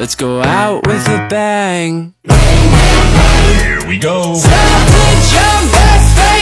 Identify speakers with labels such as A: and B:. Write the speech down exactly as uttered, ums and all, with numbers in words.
A: Let's go out with a bang.
B: Here we go.
A: Stop with your best face.